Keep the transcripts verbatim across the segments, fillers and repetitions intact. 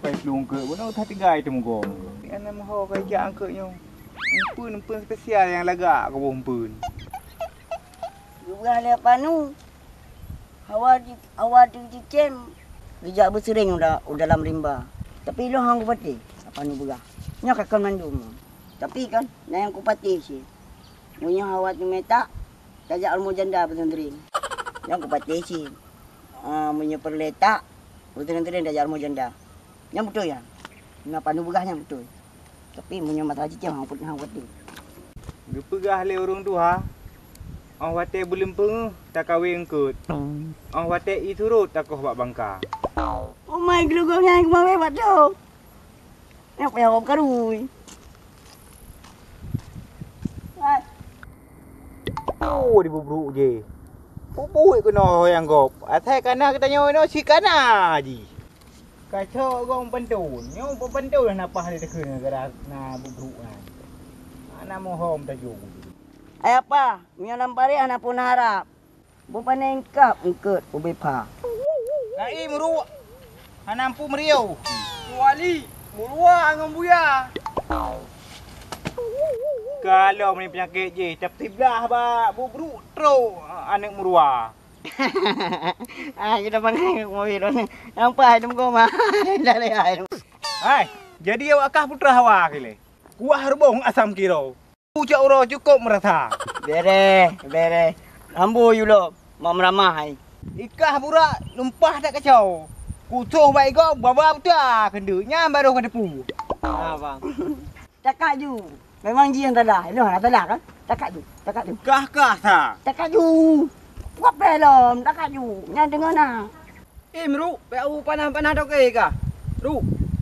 Pai pelung ke, mana tak tigai tu muka. Ana maho kerja angkatnya. Empun-empun spesial yang lagak ke empun. Juga le panu. Hawa di hawa di cicem. Bijak bersering udah udah dalam rimba. Tapi lo hang kupati. Apa nu begah. Nya kakak mandum. Tapi kan na yang kupati sih. Punya hawa tu meta. Tajak almu janda pesantren. Yang kupati sih. Ah punya perletak. Pesantren tajak almu janda. Yang betul ya. Na panu begahnya betul. Tapi punya mata cicem hang put hang kupati. Dia pegah le orang tu ha. Orang wate belum peng tak kahwin kot. Orang wate i turut tak kau buat bangka. Oh my glugongnya yang kemawe batu. Yang payah kau karui. Oh di bubruk je. Bubuk ko no yang gop. Atai kana kita nyoy no si kana ji. Kacau gong pentun. Nyo pentun nak apa dia tekun gara na bubruk kan. Ana mo hom tajuk. Ay apa? Minyo nampari anak pun harap. Bukan engkap engkut ubepa. Lai muru. Hanampu meriau. Wali, murua ngam buya. Kalau ni penyakit je, tapi belah ba bubruk tro anak murua. Ah, kita panggil mobil ni. Nampak hidup kau mah. Dah leh. Hai, jadi awak kah putra hawa kile. Kuah rebong asam kiro. Ucap uro cukup merata. Bere, bere. Ambo yulo, mam ramai. Ikah pura lumpah tak kacau. Kutuh baik kau baba putra kendenya baru kada pu. Ha bang. Cakap ju. Memang ji yang tadah. Lu nak tadah kan? Cakap ju. Cakap ju. Kah kah sa. Cakap ju. Buat belum, cakap ju. Yang dengar nah. Eh, Meru, pau panah-panah doke kah? Ru.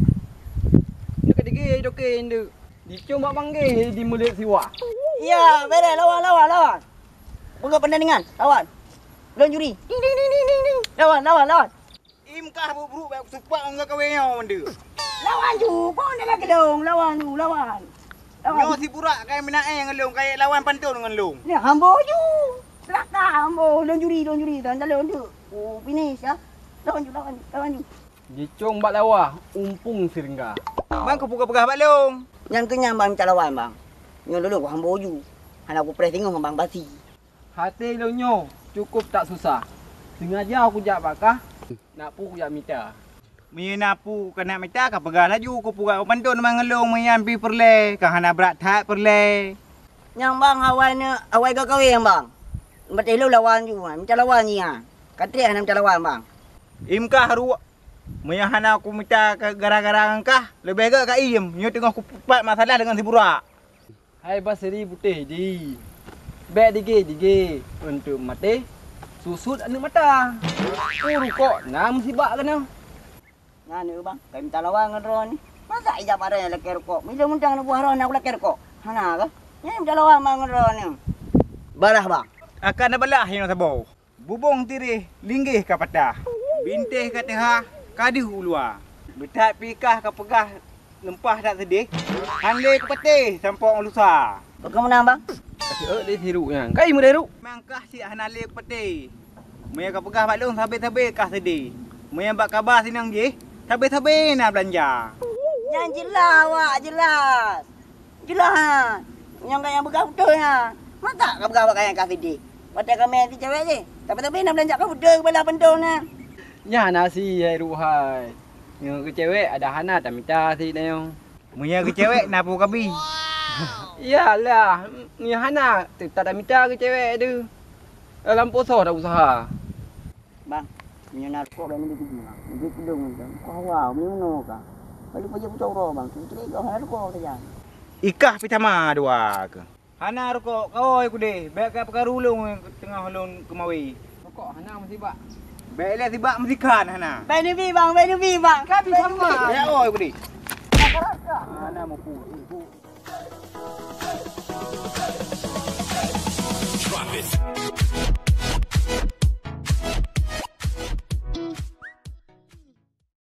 Dekat dige doke ndu. Dicuma panggil di mulut siwa. Ya, bere lawan lawan lawan. Buka pertandingan, lawan. Belum juri. Ding ding ding ding ding. Lawan lawan lawan. Im kah bubruk baik supak ngak kawenya mende. Lawan ju, kau nak kedong, lawan ju, lawan. Nyo si pura kai minae ngelung kai lawan pantun ngelung. Ni hambo ju. Selaka hambo, belum juri, belum juri, dan calon tu. Oh, finish ya. Lawan ju, lawan ju, lawan ju. Dicong bak lawa, umpung sirengga. Bang kau buka pegah balong. Yang kenyang bang minta lawan bang. Nyo dulu aku hambo ju. Anak aku press tengok bang basi. Hati lo nyo, cukup tak susah. Sengaja aku jak bakah, nak pu jak mita. Mina pu kena mita ka pegah laju ku pura pantun mang ngelung mayan pi perle ka hana berat tak perle. Yang bang awal ni awal kau kahwin bang. Betul lu lawan ju, minta lawan ni ah. Katri nak minta lawan bang. Im kah ru Maya hana aku minta ke gara-gara engkah lebih agak ka im. Nyo tengah aku pupat masalah dengan si pura. Hai basri putih di. Bek dige dige untuk mati. Susut anu mata. Uru kok nam sibak kena. Nganu bang, kau minta lawan dengan Ron ni. Masa ijab ada yang lekir kok. Bila muntang nak buah Ron aku lekir kok. Hana ke? Ni minta lawan bang dengan Ron ni. Balah bang. Akan ada belah yang sabau. Bubong tirih linggih ka patah. Bintih ka tengah kadih ulua. Betat pikah ka pegah lempah tak sedih. Handle ke petih sampok lusa. Kau menang bang? Kasih ek dia siru yang. Kai mu dah ru. Mangkah si hanale ke petih. Maya ka pegah balung sabe-sabe kah sedih. Maya bak khabar sinang je. Sabe-sabe nak belanja. Yang jelas awak, jelas. Jelas. Yang kau yang begah betul ha. Mata kau begah pakai yang kafe dik. Pada kami nanti cewek je. Tapi-tapi nak belanja kau betul kepala pentol nah. Ya nasi hai ru hai. Yang ke cewek ada hana tak minta si neo. Maya ke cewek nak pu kabi. Iyalah, ni hana tak ada minta ke cewek tu. Dalam poso dah usaha. Bang, punya narko dan ini begini bang. Ini kedung ni. Kau wow, ni mana kah? Kalau pergi pucuk roh bang. Kita kau narko saja. Ikah pitama dua ke. Hana rokok kau aku deh. Baik ka perkarulung tengah hulun kemawi. Rokok hana mesti bak. Baiklah tibak mesti kan hana. Baik ni bang, baik ni bang. Kan sama. Ya oi aku deh. Rasa. Hana mau pu.